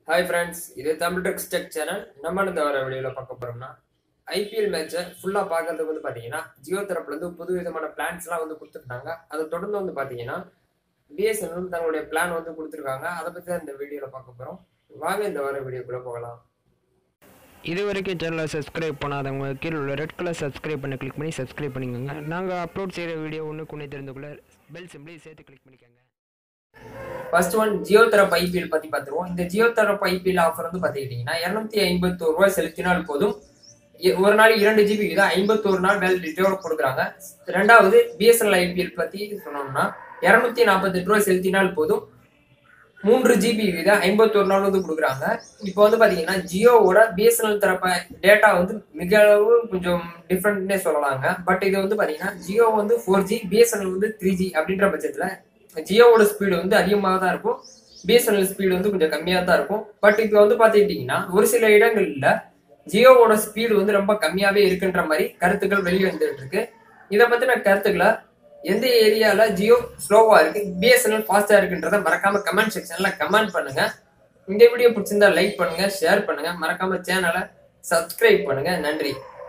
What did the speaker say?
Hi friends, இது Tamil tech tech channel. நம்ம இந்த வர வீடியோல பார்க்க போறோம்னா ஐபிஎல் மேட்சை ஃபுல்லா பார்க்கறதுக்கு பாத்தீங்கன்னா ஜியோ தரப்புல இருந்து புது விதமான பிளான்ஸ்லாம் கொடுத்துருக்காங்க. அதை தொடர்ந்து பாத்தீங்கன்னா பிஎஸ்என்எல் தங்களுடைய பிளான் கொடுத்துருக்காங்க. அதை பத்தி தான் இந்த வீடியோல பார்க்க போறோம். வாங்க இந்த வர வீடியோக்குள்ள போகலாம். இதுவரைக்கும் சேனலை சப்ஸ்கிரைப் பண்ணாதவங்க கீழே உள்ள ரெட் கலர் சப்ஸ்கிரைப் பண்ண கிளிக் பண்ணி சப்ஸ்கிரைப் பண்ணிக்கோங்க. நாங்கள் அப்லோட் செய்கிற வீடியோ ஒன்றுக்குன்னே தெரிந்துக்குள்ள பெல் சிம்பிளையும் சேர்த்து கிளிக் பண்ணிக்கோங்க. ஃபர்ஸ்ட் ஒன் ஜியோ தரப்பு ஐபிஎல் பத்தி பார்த்துருவோம். இந்த ஜியோ தரப்பு ஐபிஎல் ஆஃபர் பாத்தீங்கன்னா 251 ரூபாய் செலுத்தினால் போதும். ஒரு நாள் 2 GB தான் 51 நாள் வேலிடிட்டியோட கொடுக்குறாங்க. ரெண்டாவது பிஎஸ்என்எல் ஐபிஎல் பத்தி சொன்னோம்னா 248 ரூபாய் செலுத்தினால் போதும் 3 GB தான் 51 நாள் கொடுக்குறாங்க. இப்போ பாத்தீங்கன்னா ஜியோவோட பிஎஸ்என்எல் தரப்ப டேட்டா மிக அளவு கொஞ்சம் டிஃப்ரெண்ட்னே சொல்லலாங்க. பட் இது பாத்தீங்கன்னா ஜியோ 4G, பிஎஸ்என்எல் 3G அப்படின்ற பட்சத்துல ஜியோவோட ஸ்பீடு அதிகமாக தான் இருக்கும், பிஎஸ்என்எல் ஸ்பீடு கொஞ்சம் கம்மியாக தான் இருக்கும். பட் இப்போ பாத்துக்கிட்டீங்கன்னா ஒரு சில இடங்கள்ல ஜியோவோட ஸ்பீடு ரொம்ப கம்மியாவே இருக்குன்ற மாதிரி கருத்துக்கள் வெளியே வந்துட்டு இருக்கு. இதை பத்தின கருத்துக்களை எந்த ஏரியால ஜியோ ஸ்லோவா இருக்கு, பிஎஸ்என்எல் ஃபாஸ்டா இருக்குன்றத மறக்காம கமெண்ட் செக்ஷன்ல கமெண்ட் பண்ணுங்க. இந்த வீடியோ பிடிச்சிருந்தா லைக் பண்ணுங்க, ஷேர் பண்ணுங்க, மறக்காம சேனலை சப்ஸ்கிரைப் பண்ணுங்க. நன்றி.